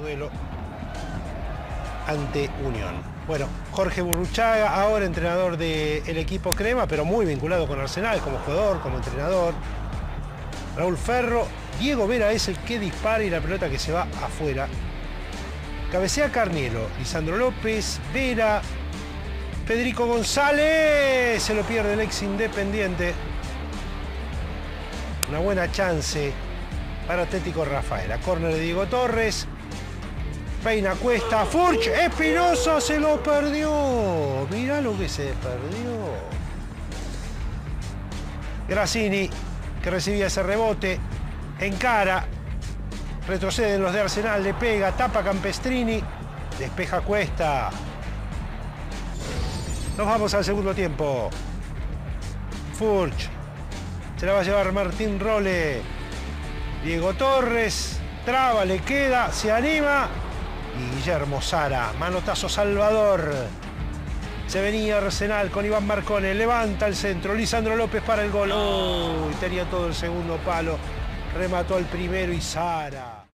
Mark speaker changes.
Speaker 1: duelo ante Unión. Bueno, Jorge Burruchaga, ahora entrenador del equipo Crema, pero muy vinculado con Arsenal, como jugador, como entrenador. Raúl Ferro, Diego Vera es el que dispara y la pelota que se va afuera. Cabecea Carnielo, Lisandro López, Vera, Federico González, se lo pierde el ex Independiente. Una buena chance para Atlético Rafaela. Córner de Diego Torres. Peina Cuesta, Furch, Espinosa se lo perdió. Mirá lo que se perdió. Grassini, que recibía ese rebote, encara, retroceden los de Arsenal, le pega, tapa Campestrini, despeja Cuesta. Nos vamos al segundo tiempo. Furch, se la va a llevar Martín Rolle. Diego Torres, traba, le queda, se anima. Y Guillermo Sara, manotazo Salvador. Se venía Arsenal con Iván Marcone, levanta el centro, Lisandro López para el gol. Uy, tenía todo el segundo palo, remató el primero y Sara.